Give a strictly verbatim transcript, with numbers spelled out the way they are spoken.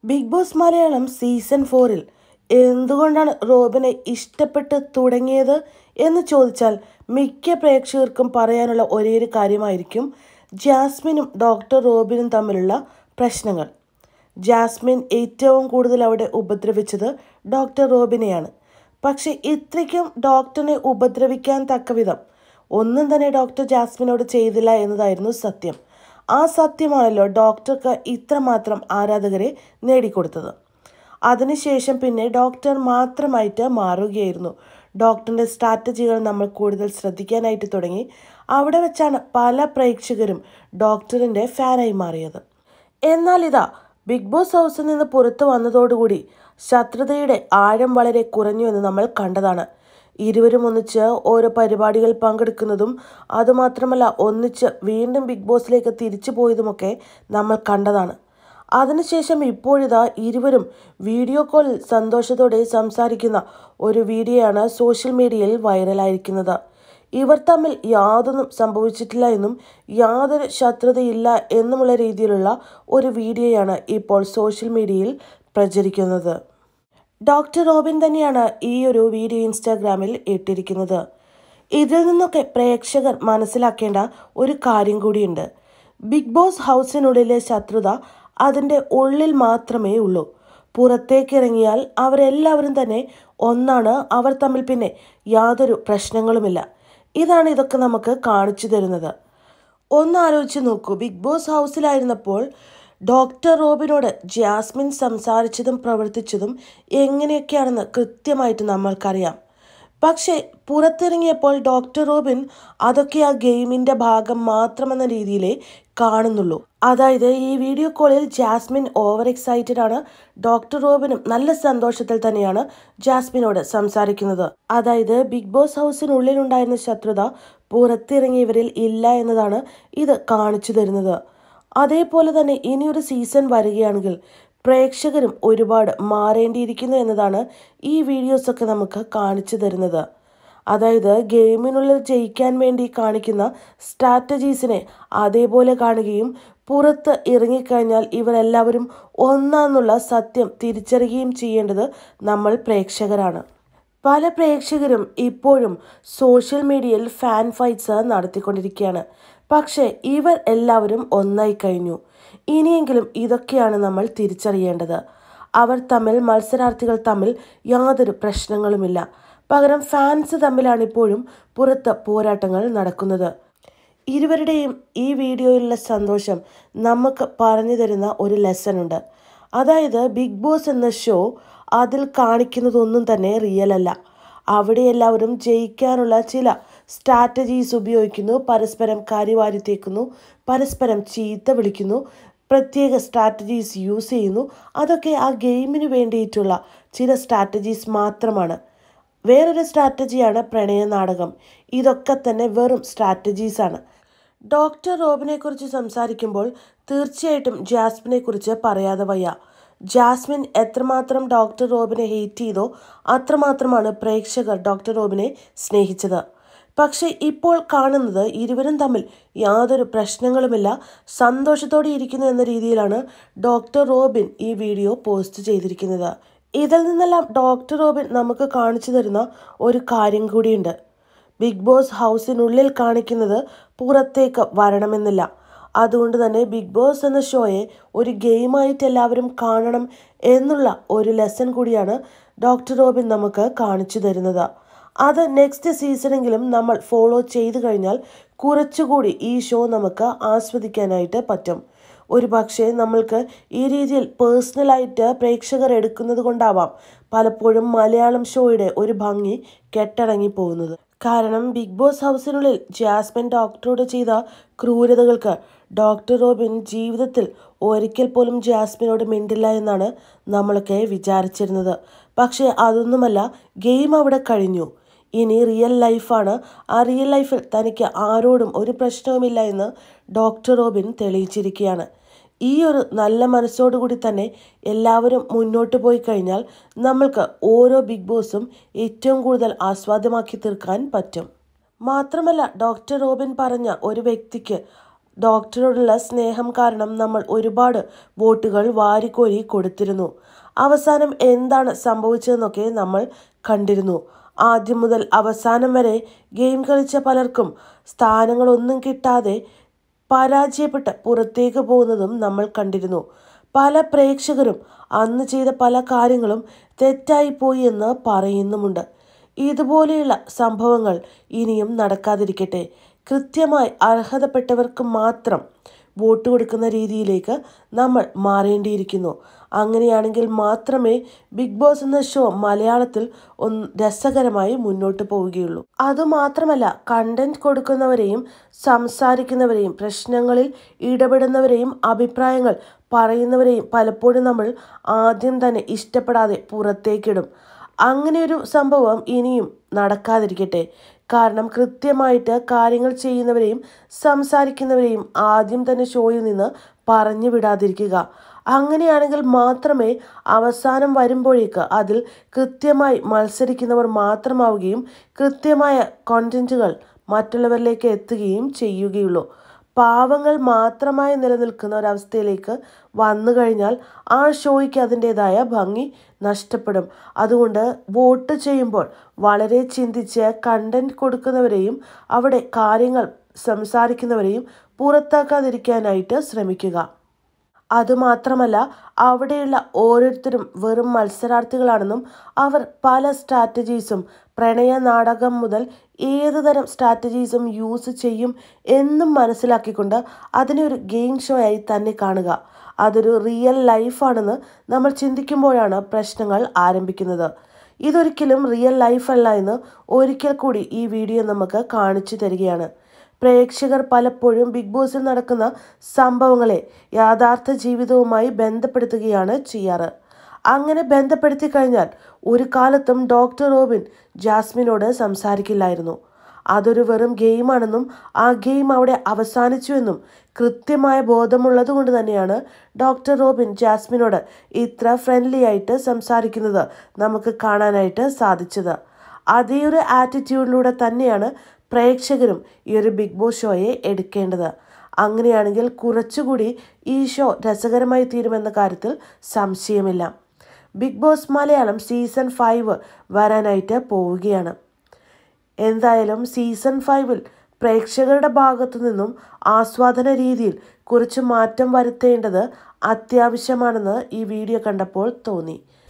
Big Boss Malayalam season ഫോറിൽ എന്തുകൊണ്ടാണ് റോബിനെ ഇഷ്ടപ്പെട്ട് തുടങ്ങിയത് എന്ന് ചോദിച്ചാൽ മിക്ക പ്രേക്ഷകർക്കും പറയാനുള്ള ഒരേയൊരു കാര്യമായിരിക്കും ജാസ്മിനും ഡോക്ടർ റോബിനും തമ്മിലുള്ള പ്രശ്നങ്ങൾ. ജാസ്മിൻ ഏറ്റവും കൂടുതൽ അവിടെ ഉപദ്രവിച്ചത് ഡോക്ടർ റോബിനെയാണ്. പക്ഷെ ഇത്രയ്ക്കും ഡോക്ടറിനെ ഉപദ്രവിക്കാൻ തക്കവിധം ഒന്നും തന്നെ ഡോക്ടർ ജാസ്മിനോട് ചെയ്തില്ല എന്നതായിരുന്നു സത്യം. ആ സത്യമാണല്ലോ ഡോക്ടർക്ക് ഇത്രമാത്രം ആരാധകരെ നേടിക്കൊടുത്തത്. അതിനുശേഷം പിന്നെ ഡോക്ടർ മാത്രമായിട്ട് മാറുകയായിരുന്നു. ഡോക്ടറിൻ്റെ സ്ട്രാറ്റജികൾ നമ്മൾ കൂടുതൽ ശ്രദ്ധിക്കാനായിട്ട് തുടങ്ങി. അവിടെ വെച്ചാണ് പല പ്രേക്ഷകരും ഡോക്ടറിൻ്റെ ഫാനായി മാറിയത്. എന്നാൽ ഇതാ ബിഗ് ബോസ് ഹൗസിൽ നിന്ന് പുറത്തു വന്നതോടുകൂടി ശത്രുതയുടെ ആഴം വളരെ കുറഞ്ഞു എന്ന് നമ്മൾ കണ്ടതാണ്. ഇരുവരും ഒന്നിച്ച് ഓരോ പരിപാടികൾ പങ്കെടുക്കുന്നതും അതുമാത്രമല്ല ഒന്നിച്ച് വീണ്ടും ബിഗ് ബോസിലേക്ക് തിരിച്ചു പോയതുമൊക്കെ നമ്മൾ കണ്ടതാണ്. അതിനുശേഷം ഇപ്പോഴിതാ ഇരുവരും വീഡിയോ കോളിൽ സന്തോഷത്തോടെ സംസാരിക്കുന്ന ഒരു വീഡിയോയാണ് സോഷ്യൽ മീഡിയയിൽ വൈറലായിരിക്കുന്നത്. ഇവർ തമ്മിൽ യാതൊന്നും സംഭവിച്ചിട്ടില്ല എന്നും യാതൊരു ശത്രുതയില്ല എന്നുമുള്ള രീതിയിലുള്ള ഒരു വീഡിയോയാണ് ഇപ്പോൾ സോഷ്യൽ മീഡിയയിൽ പ്രചരിക്കുന്നത്. ഡോക്ടർ റോബിൻ തന്നെയാണ് ഈ ഒരു വീഡിയോ ഇൻസ്റ്റാഗ്രാമിൽ ഇട്ടിരിക്കുന്നത്. ഇതിൽ നിന്നൊക്കെ പ്രേക്ഷകർ മനസ്സിലാക്കേണ്ട ഒരു കാര്യം കൂടിയുണ്ട്. ബിഗ് ബോസ് ഹൗസിനുള്ളിലെ ശത്രുത അതിൻ്റെ ഉള്ളിൽ മാത്രമേ ഉള്ളൂ. പുറത്തേക്കിറങ്ങിയാൽ അവരെല്ലാവരും തന്നെ ഒന്നാണ്. അവർ തമ്മിൽ പിന്നെ യാതൊരു പ്രശ്നങ്ങളുമില്ല. ഇതാണ് ഇതൊക്കെ നമുക്ക് കാണിച്ചു തരുന്നത്. ഒന്ന് ആലോചിച്ച് നോക്കൂ, ബിഗ് ബോസ് ഹൗസിലായിരുന്നപ്പോൾ ഡോക്ടർ റോബിനോട് ജാസ്മിൻ സംസാരിച്ചതും പ്രവർത്തിച്ചതും എങ്ങനെയൊക്കെയാണെന്ന് കൃത്യമായിട്ട് നമ്മൾക്കറിയാം. പക്ഷേ പുറത്തിറങ്ങിയപ്പോൾ ഡോക്ടർ റോബിൻ അതൊക്കെ ആ ഗെയിമിൻ്റെ ഭാഗം മാത്രമെന്ന രീതിയിലേ കാണുന്നുള്ളൂ. അതായത് ഈ വീഡിയോ കോളിൽ ജാസ്മിൻ ഓവർ എക്സൈറ്റഡ് ആണ്. ഡോക്ടർ റോബിനും നല്ല സന്തോഷത്തിൽ തന്നെയാണ് ജാസ്മിനോട് സംസാരിക്കുന്നത്. അതായത് ബിഗ് ബോസ് ഹൗസിനുള്ളിലുണ്ടായിരുന്ന ശത്രുത പുറത്തിറങ്ങിയവരിൽ ഇല്ല എന്നതാണ് ഇത് കാണിച്ചു തരുന്നത്. അതേപോലെ തന്നെ ഇനിയൊരു സീസൺ വരികയാണെങ്കിൽ പ്രേക്ഷകരും ഒരുപാട് മാറേണ്ടിയിരിക്കുന്നു എന്നതാണ് ഈ വീഡിയോസൊക്കെ നമുക്ക് കാണിച്ചു തരുന്നത്. അതായത് ഗെയിമിനുള്ളിൽ ജയിക്കാൻ വേണ്ടി കാണിക്കുന്ന സ്ട്രാറ്റജീസിനെ അതേപോലെ കാണുകയും പുറത്ത് ഇറങ്ങിക്കഴിഞ്ഞാൽ ഇവരെല്ലാവരും ഒന്നാന്നുള്ള സത്യം തിരിച്ചറിയുകയും ചെയ്യേണ്ടത് നമ്മൾ പ്രേക്ഷകരാണ്. പല പ്രേക്ഷകരും ഇപ്പോഴും സോഷ്യൽ മീഡിയയിൽ ഫാൻ ഫൈറ്റ്സ് നടത്തിക്കൊണ്ടിരിക്കുകയാണ്. പക്ഷേ ഇവർ എല്ലാവരും ഒന്നായി കഴിഞ്ഞു. ഇനിയെങ്കിലും ഇതൊക്കെയാണ് നമ്മൾ തിരിച്ചറിയേണ്ടത്. അവർ തമ്മിൽ, മത്സരാർത്ഥികൾ തമ്മിൽ യാതൊരു പ്രശ്നങ്ങളുമില്ല. പകരം ഫാൻസ് തമ്മിലാണ് ഇപ്പോഴും പുറത്ത് പോരാട്ടങ്ങൾ നടക്കുന്നത്. ഇരുവരുടെയും ഈ വീഡിയോയിലുള്ള സന്തോഷം നമുക്ക് പറഞ്ഞു തരുന്ന ഒരു ലെസൺ ഉണ്ട്. അതായത് ബിഗ് ബോസ് എന്ന ഷോ അതിൽ കാണിക്കുന്നതൊന്നും തന്നെ റിയൽ അല്ല. അവിടെ എല്ലാവരും ജയിക്കാനുള്ള ചില സ്ട്രാറ്റജീസ് ഉപയോഗിക്കുന്നു, പരസ്പരം കരിവാരി തേക്കുന്നു, പരസ്പരം ചീത്ത വിളിക്കുന്നു, പ്രത്യേക സ്ട്രാറ്റജീസ് യൂസ് ചെയ്യുന്നു. അതൊക്കെ ആ ഗെയിമിന് വേണ്ടിയിട്ടുള്ള ചില സ്ട്രാറ്റജീസ് മാത്രമാണ്. വേറൊരു സ്ട്രാറ്റജിയാണ് പ്രണയ നാടകം. ഇതൊക്കെ തന്നെ വെറും സ്ട്രാറ്റജീസാണ്. ഡോക്ടർ റോബിനെ കുറിച്ച് സംസാരിക്കുമ്പോൾ തീർച്ചയായിട്ടും ജാസ്മിനെ കുറിച്ച് പറയാതെ വയ്യ. ജാസ്മിൻ എത്രമാത്രം ഡോക്ടർ റോബിനെ ഹെയ്റ്റ് ചെയ്തോ അത്രമാത്രമാണ് പ്രേക്ഷകർ ഡോക്ടർ റോബിനെ സ്നേഹിച്ചത്. പക്ഷേ ഇപ്പോൾ കാണുന്നത് ഇരുവരും തമ്മിൽ യാതൊരു പ്രശ്നങ്ങളുമില്ല, സന്തോഷത്തോടെ ഇരിക്കുന്നു എന്ന രീതിയിലാണ് ഡോക്ടർ റോബിൻ ഈ വീഡിയോ പോസ്റ്റ് ചെയ്തിരിക്കുന്നത്. ഇതിൽ നിന്നെല്ലാം ഡോക്ടർ റോബിൻ നമുക്ക് കാണിച്ചു തരുന്ന ഒരു കാര്യം കൂടിയുണ്ട്. ബിഗ് ബോസ് ഹൗസിനുള്ളിൽ കാണിക്കുന്നത് പുറത്തേക്ക് വരണമെന്നില്ല. അതുകൊണ്ട് തന്നെ ബിഗ് ബോസ് എന്ന ഷോയെ ഒരു ഗെയിമായിട്ട് എല്ലാവരും കാണണം എന്നുള്ള ഒരു ലെസൺ കൂടിയാണ് ഡോക്ടർ റോബിൻ നമുക്ക് കാണിച്ചു തരുന്നത്. അത് നെക്സ്റ്റ് സീസണെങ്കിലും നമ്മൾ ഫോളോ ചെയ്തു കഴിഞ്ഞാൽ കുറച്ചുകൂടി ഈ ഷോ നമുക്ക് ആസ്വദിക്കാനായിട്ട് പറ്റും. ഒരു പക്ഷേ നമ്മൾക്ക് ഈ രീതിയിൽ പേഴ്സണലായിട്ട് പ്രേക്ഷകർ എടുക്കുന്നത് കൊണ്ടാവാം പലപ്പോഴും മലയാളം ഷോയുടെ ഒരു ഭംഗി കെട്ടടങ്ങി പോകുന്നത്. കാരണം ബിഗ് ബോസ് ഹൗസിനുള്ളിൽ ജാസ്മിൻ ഡോക്ടറോട് ചെയ്ത ക്രൂരതകൾക്ക് ഡോക്ടർ റോബിൻ ജീവിതത്തിൽ ഒരിക്കൽ പോലും ജാസ്മിനോട് മിണ്ടില്ല എന്നാണ് നമ്മളൊക്കെ വിചാരിച്ചിരുന്നത്. പക്ഷേ അതൊന്നുമല്ല, ഗെയിം അവിടെ കഴിഞ്ഞു. ഇനി റിയൽ ലൈഫാണ്. ആ റിയൽ ലൈഫിൽ തനിക്ക് ആരോടും ഒരു പ്രശ്നവുമില്ല എന്ന് ഡോക്ടർ റോബിൻ തെളിയിച്ചിരിക്കുകയാണ്. ഈ ഒരു നല്ല മനസ്സോടുകൂടി തന്നെ എല്ലാവരും മുന്നോട്ട് പോയി കഴിഞ്ഞാൽ നമ്മൾക്ക് ഓരോ ബിഗ് ബോസും ഏറ്റവും കൂടുതൽ ആസ്വാദ്യമാക്കി തീർക്കാൻ പറ്റും. മാത്രമല്ല ഡോക്ടർ റോബിൻ പറഞ്ഞ ഒരു വ്യക്തിക്ക് ഡോക്ടറോടുള്ള സ്നേഹം കാരണം നമ്മൾ ഒരുപാട് വോട്ടുകൾ വാരിക്കോരി കൊടുത്തിരുന്നു. അവസാനം എന്താണ് സംഭവിച്ചതെന്നൊക്കെ നമ്മൾ കണ്ടിരുന്നു. ആദ്യം മുതൽ അവസാനം വരെ ഗെയിം കളിച്ച പലർക്കും സ്ഥാനങ്ങളൊന്നും കിട്ടാതെ പരാജയപ്പെട്ട് പുറത്തേക്ക് പോകുന്നതും നമ്മൾ കണ്ടിരുന്നു. പല പ്രേക്ഷകരും അന്ന് ചെയ്ത പല കാര്യങ്ങളും തെറ്റായിപ്പോയി എന്ന് പറയുന്നുമുണ്ട്. ഇതുപോലെയുള്ള സംഭവങ്ങൾ ഇനിയും നടക്കാതിരിക്കട്ടെ. കൃത്യമായി അർഹതപ്പെട്ടവർക്ക് മാത്രം വോട്ട് കൊടുക്കുന്ന രീതിയിലേക്ക് നമ്മൾ മാറേണ്ടിയിരിക്കുന്നു. അങ്ങനെയാണെങ്കിൽ മാത്രമേ ബിഗ് ബോസ് എന്ന ഷോ മലയാളത്തിൽ ഒന്ന് രസകരമായി മുന്നോട്ട് പോവുകയുള്ളൂ. അതുമാത്രമല്ല, കണ്ടന്റ് കൊടുക്കുന്നവരെയും സംസാരിക്കുന്നവരെയും പ്രശ്നങ്ങളിൽ ഇടപെടുന്നവരെയും അഭിപ്രായങ്ങൾ പറയുന്നവരെയും പലപ്പോഴും നമ്മൾ ആദ്യം തന്നെ ഇഷ്ടപ്പെടാതെ പുറത്തേക്കിടും. അങ്ങനെയൊരു സംഭവം ഇനിയും നടക്കാതിരിക്കട്ടെ. കാരണം കൃത്യമായിട്ട് കാര്യങ്ങൾ ചെയ്യുന്നവരെയും സംസാരിക്കുന്നവരെയും ആദ്യം തന്നെ ഷോയിൽ നിന്ന് പറഞ്ഞു വിടാതിരിക്കുക. അങ്ങനെയാണെങ്കിൽ മാത്രമേ അവസാനം വരുമ്പോഴേക്ക് അതിൽ കൃത്യമായി മത്സരിക്കുന്നവർ മാത്രമാവുകയും കൃത്യമായ കോണ്ടന്റുകൾ മറ്റുള്ളവരിലേക്ക് എത്തുകയും ചെയ്യുകയുള്ളൂ. പാവങ്ങൾ മാത്രമായി നിലനിൽക്കുന്ന ഒരവസ്ഥയിലേക്ക് വന്നു കഴിഞ്ഞാൽ ആ ഷോയ്ക്ക് അതിൻ്റെതായ ഭംഗി നഷ്ടപ്പെടും. അതുകൊണ്ട് വോട്ട് ചെയ്യുമ്പോൾ വളരെ ചിന്തിച്ച് കണ്ടന്റ് കൊടുക്കുന്നവരെയും അവിടെ കാര്യങ്ങൾ സംസാരിക്കുന്നവരെയും പുറത്താക്കാതിരിക്കാനായിട്ട് ശ്രമിക്കുക. അതുമാത്രമല്ല, അവിടെയുള്ള ഓരോരുത്തരും വെറും മത്സരാർത്ഥികളാണെന്നും അവർ പല സ്ട്രാറ്റജീസും പ്രണയ നാടകം മുതൽ ഏത് തരം സ്ട്രാറ്റജീസും യൂസ് ചെയ്യും എന്നും മനസ്സിലാക്കിക്കൊണ്ട് അതിനെ ഒരു ഗെയിം ഷോ ആയി തന്നെ കാണുക. അതൊരു റിയൽ ലൈഫാണെന്ന് നമ്മൾ ചിന്തിക്കുമ്പോഴാണ് പ്രശ്നങ്ങൾ ആരംഭിക്കുന്നത്. ഇതൊരിക്കലും റിയൽ ലൈഫല്ല എന്ന് ഒരിക്കൽ കൂടി ഈ വീഡിയോ നമുക്ക് കാണിച്ചു തരികയാണ്. പ്രേക്ഷകർ പലപ്പോഴും ബിഗ് ബോസിൽ നടക്കുന്ന സംഭവങ്ങളെ യഥാർത്ഥ ജീവിതവുമായി ബന്ധപ്പെടുത്തുകയാണ് ചെയ്യാറ്. അങ്ങനെ ബന്ധപ്പെടുത്തി കഴിഞ്ഞാൽ ഒരു കാലത്തും ഡോക്ടർ റോബിൻ ജാസ്മിനോട് സംസാരിക്കില്ലായിരുന്നു. അതൊരു വെറും ഗെയിമാണെന്നും ആ ഗെയിം അവിടെ അവസാനിച്ചുവെന്നും കൃത്യമായ ബോധമുള്ളത് കൊണ്ട് തന്നെയാണ് ഡോക്ടർ റോബിൻ ജാസ്മിനോട് ഇത്ര ഫ്രണ്ട്ലി ആയിട്ട് സംസാരിക്കുന്നത് നമുക്ക് കാണാനായിട്ട് സാധിച്ചത്. അതേ ഒരു ആറ്റിറ്റ്യൂഡിലൂടെ തന്നെയാണ് പ്രേക്ഷകരും ഈ ഒരു ബിഗ് ബോസ് ഷോയെ എടുക്കേണ്ടത്. അങ്ങനെയാണെങ്കിൽ കുറച്ചുകൂടി ഈ ഷോ രസകരമായി തീരുമെന്ന കാര്യത്തിൽ സംശയമില്ല. Bigg Boss Malayalam season five വരാനായിട്ട് പോവുകയാണ്. എന്തായാലും സീസൺ ഫൈവിൽ പ്രേക്ഷകരുടെ ഭാഗത്തു നിന്നും ആസ്വാദന രീതിയിൽ കുറച്ച് മാറ്റം വരുത്തേണ്ടത് അത്യാവശ്യമാണെന്ന് ഈ വീഡിയോ കണ്ടപ്പോൾ തോന്നി.